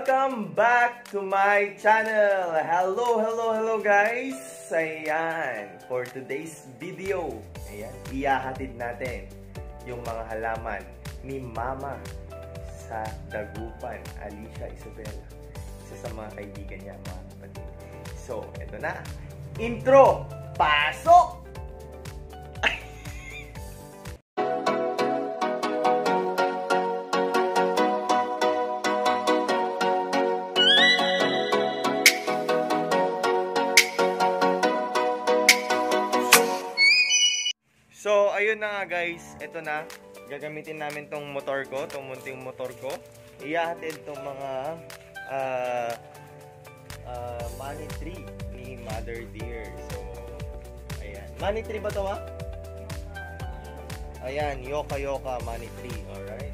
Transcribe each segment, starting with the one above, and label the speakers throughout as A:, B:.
A: Welcome back to my channel! Hello guys! Ayan, for today's video, ayan, ihahatid natin yung mga halaman ni Mama sa Dagupan, Alicia Isabela. Isa sa mga kaibigan niya, mga kapatid. So, eto na. Intro! Pasok! So, ayun na nga guys, ito na, gagamitin namin tong motor ko, tong munting motor ko. Ihahatid tong mga money tree ni Mother Dear. So, ayan. Money tree ba to ha? Ayan, yoka money tree, alright.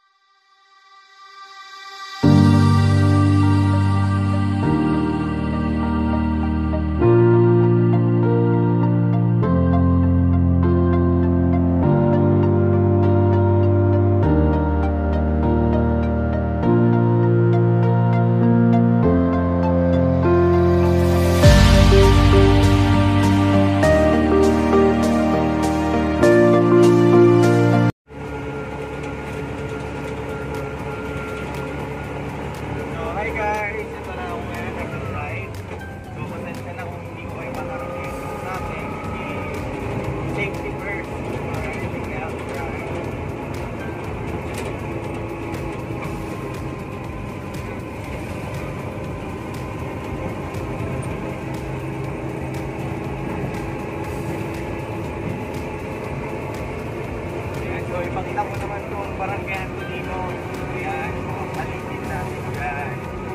A: Ipakita ko naman kung Barangay Antonino. Ayan, mga paligid natin dyan.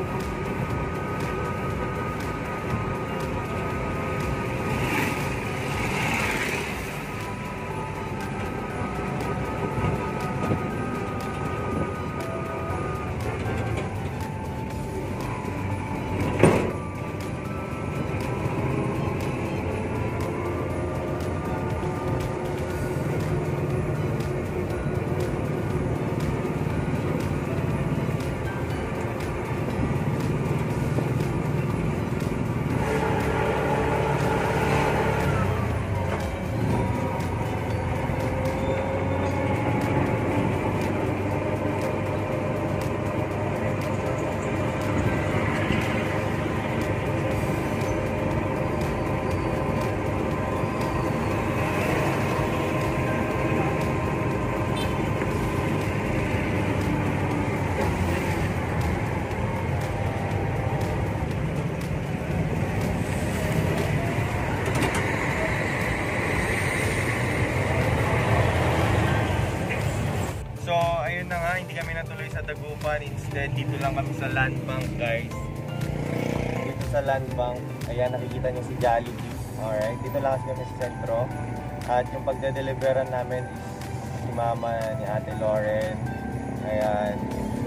A: Hindi kami natuloy sa Dagupan, instead dito lang kami sa Land Bank guys. Dito sa Land Bank, ayan, nakikita niyo si Jollibee. Alright, dito lang kami sa sentro. At yung pagde-deliveran namin is si Mama ni Ate Lauren. Ayan,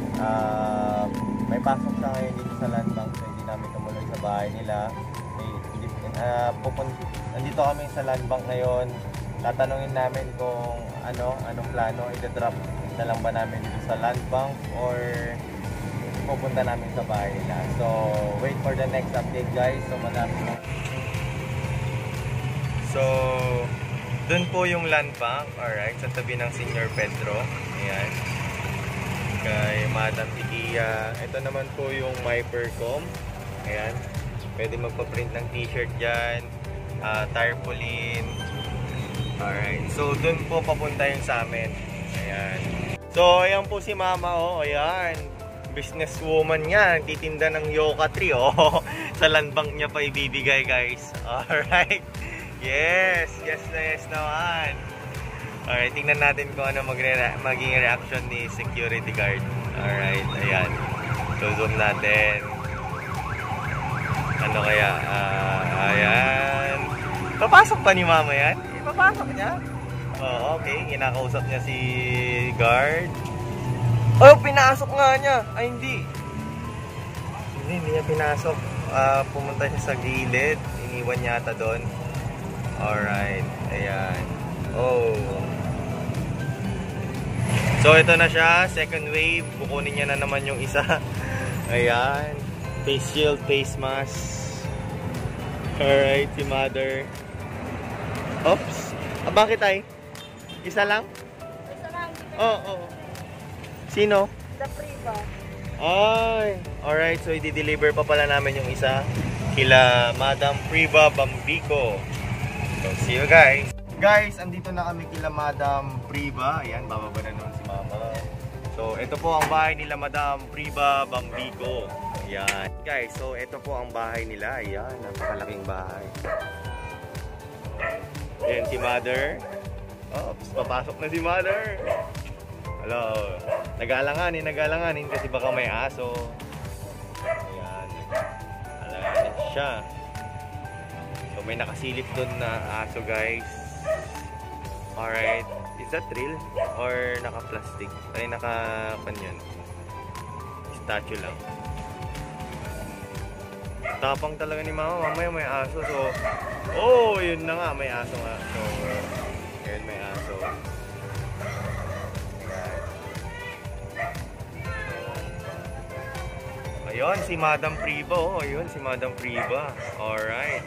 A: may pasok siya ngayon dito sa Land Bank, so hindi namin tumuloy sa bahay nila. Nandito kami sa Land Bank ngayon. Tatanungin namin kung anong plano, i-drop na lang ba namin dito sa Land Bank or pupunta namin sa bahay nila. So, wait for the next update guys. So, madami na. So, dun po yung Land Bank, alright, sa tabi ng Senior Pedro. Ayan. Kay Madam Tikia. Ito naman po yung MyPercom. Ayan. Pwede magpa-print ng t-shirt dyan. Tarpaulin. Alright. So, dun po papunta yung sa amin. Ayan. So, ayan po si Mama, oh. Ayan. Businesswoman niya. Titinda ng yoka tree, oh. Sa Land Bank niya pa ibibigay, guys. Alright. Yes naman. Alright, tingnan natin kung ano maging reaction ni security guard. Alright, ayan. So, zoom natin. Ano kaya? Ayan. Papasok pa ni Mama yan? Papasok niya? Oh, okay. Kinakausap niya si guard. Oh, pinasok nga niya. Ay, hindi. Hindi niya pinasok. Pumunta siya sa gilid. Iniwan niya ata doon. Alright. Ayan. Oh. So, ito na siya. Second wave. Kukunin niya na naman yung isa. Ayan. Face shield, face mask. Alright, si mother. Oops. Bakit ay? Isa lang?
B: Isa lang.
A: Oo. Sino?
B: The Priva.
A: Ay. Alright, so i-deliver pa pala namin yung isa. Kila Madam Priva Bambico. So, see you guys. Guys, andito na kami kila Madam Priva. Ayan, bababa na naman si Mama. So, ito po ang bahay nila Madam Priva Bambico. Ayan. Guys, so ito po ang bahay nila. Ayan, napakalaking bahay. Ayan si Mother. Oops, papasok na si Mother. Hello. Nag-aalanganin kasi baka may aso. Ayan. Alanganin siya. So, may nakasilip doon na aso, guys. Alright. Is that real? Or naka-plastic? Ay, naka-pan yun. Statue lang. Tapang talaga ni Mama. Mamaya may aso. So, oh, yun na nga. May aso nga. So, yun, may aso. Ayun, si Madam Priva. Oh, ayun, si Madam Priva. Alright.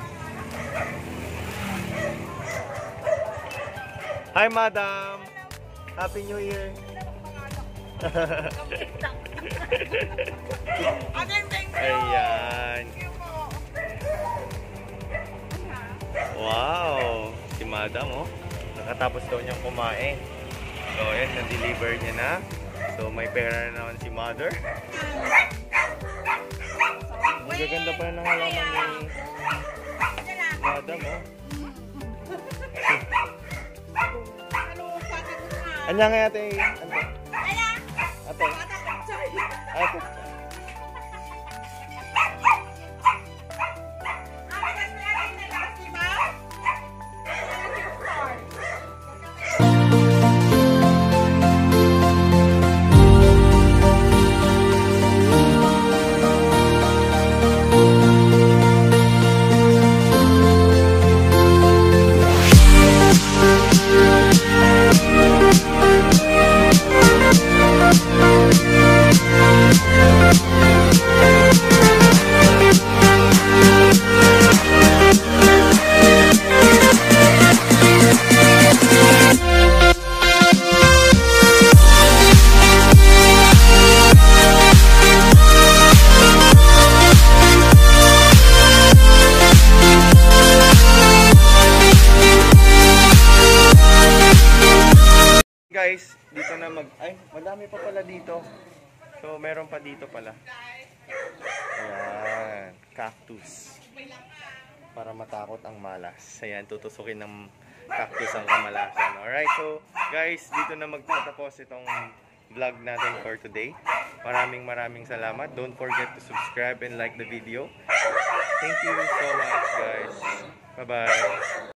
A: Hi, Madam! Happy New Year! Ayan! Wow! Si Madam, oh. Nakatapos daw niyang kumain. So, ayan, na-deliver niya na. So, may pera na naman si Mother. Ang gaganda pa ng halaman ni Madam, oh. Anya nga ate? Ate? Ate? Guys, dito na ay, madami pa pala dito. So, meron pa dito pala. Ayan, cactus. Para matakot ang malas. Ayan, tutusukin ng cactus ang kamalasan. Alright, so guys, dito na magtatapos itong vlog natin for today. Maraming salamat. Don't forget to subscribe and like the video. Thank you so much, guys. Bye-bye.